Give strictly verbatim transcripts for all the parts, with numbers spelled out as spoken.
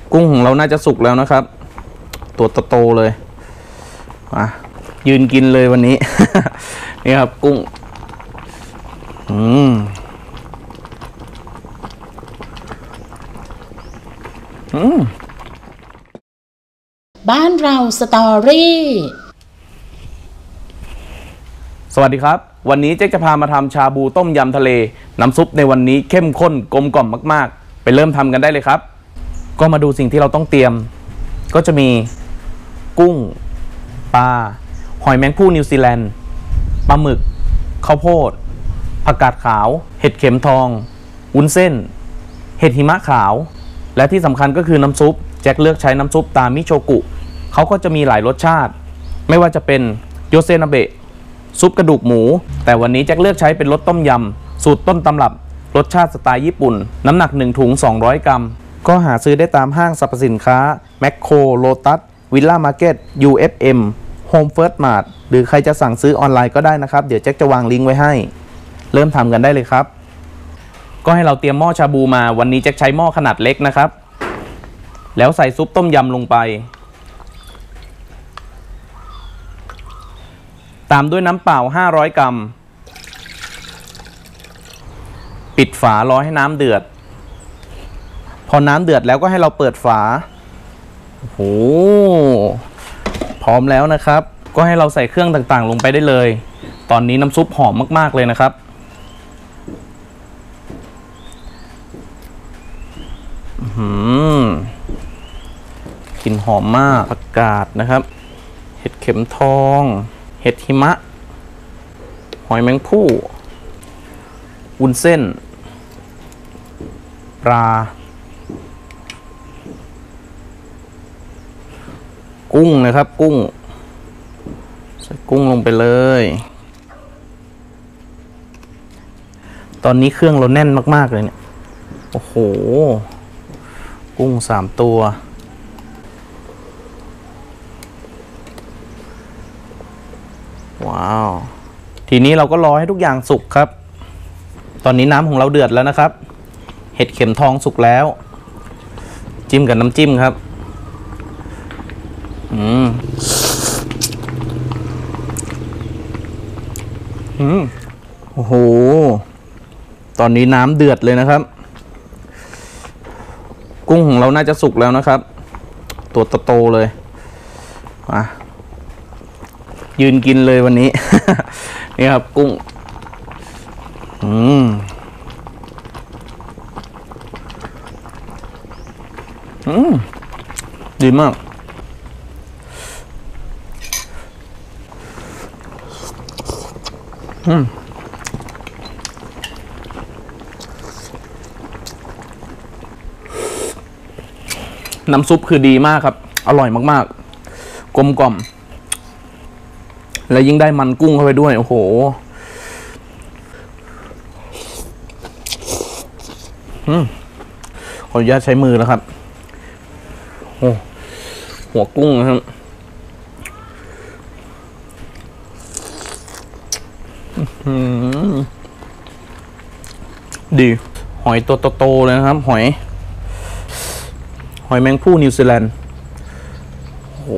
กุ้งของเราน่าจะสุกแล้วนะครับตัวโตๆเลยมายืนกินเลยวันนี้ นี่ครับกุ้งอืมอืมบ้านเราสตอรี่สวัสดีครับวันนี้เจ๊จะพามาทำชาบูต้มยำทะเลน้ำซุปในวันนี้เข้มข้นกลมกล่อมมากๆไปเริ่มทำกันได้เลยครับก็มาดูสิ่งที่เราต้องเตรียมก็จะมีกุ้งปลาหอยแมงภู่นิวซีแลนด์ปลาหมึกข้าวโพดผักกาดขาวเห็ดเข็มทองวุ้นเส้นเห็ดหิมะขาวและที่สำคัญก็คือน้ำซุปแจ็คเลือกใช้น้ำซุปตามิโชกุเขาก็จะมีหลายรสชาติไม่ว่าจะเป็นโยเซนาเบะซุปกระดูกหมูแต่วันนี้แจ็คเลือกใช้เป็นรสต้มยำสูตรต้นตำรับรสชาติสไตล์ญี่ปุ่นน้ำหนักหนึ่งถุงสองร้อยกรัมก็หาซื้อได้ตามห้างสรรพสินค้าแมคโครโลตัสวิลล่ามาร์เก็ต ยู เอฟ เอ็ม Home First Mart หรือใครจะสั่งซื้อออนไลน์ก็ได้นะครับเดี๋ยวแจ็คจะวางลิงก์ไว้ให้เริ่มทำกันได้เลยครับก็ให้เราเตรียมหม้อชาบูมาวันนี้แจ็คใช้หม้อขนาดเล็กนะครับแล้วใส่ซุปต้มยำลงไปตามด้วยน้ำเปล่าห้าร้อยกรัมปิดฝารอให้น้ำเดือดพอน้ำเดือดแล้วก็ให้เราเปิดฝาโอ้โหพร้อมแล้วนะครับก็ให้เราใส่เครื่องต่างๆลงไปได้เลยตอนนี้น้ำซุปหอมมากๆเลยนะครับอืมกลิ่นหอมมากผักกาดนะครับเห็ดเข็มทองเห็ดหิมะหอยแมงภู่วุ้นเส้นปลากุ้งนะครับกุ้งใส่กุ้งลงไปเลยตอนนี้เครื่องเราแน่นมากๆเลยเนี่ยโอ้โหกุ้งสามตัวว้าวทีนี้เราก็รอให้ทุกอย่างสุกครับตอนนี้น้ำของเราเดือดแล้วนะครับเห็ดเข็มทองสุกแล้วจิ้มกับน้ำจิ้มครับอืมอืมโอ้โหตอนนี้น้ำเดือดเลยนะครับกุ้งของเราน่าจะสุกแล้วนะครับตัวโตๆเลยมายืนกินเลยวันนี้ นี่ครับกุ้งอืมอืมดีมากอืมน้ำซุปคือดีมากครับอร่อยมากๆกลมกล่อมแล้วยิ่งได้มันกุ้งเข้าไปด้วยโอ้โหอืมขออนุญาตใช้มือแล้วครับโอ้หัวกุ้งนะครับดีหอยตัวโตๆเลยนะครับหอยหอยแมงภู่นิวซีแลนด์โอ้โห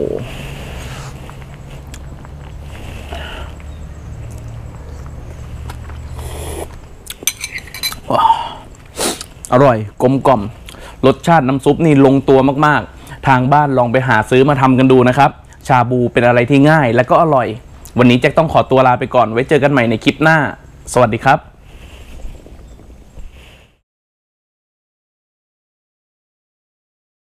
อร่อยกลมกล่อมรสชาติน้ำซุปนี่ลงตัวมากๆทางบ้านลองไปหาซื้อมาทำกันดูนะครับชาบูเป็นอะไรที่ง่ายและก็อร่อยวันนี้แจ็คต้องขอตัวลาไปก่อนไว้เจอกันใหม่ในคลิปหน้าสวัสดีครับ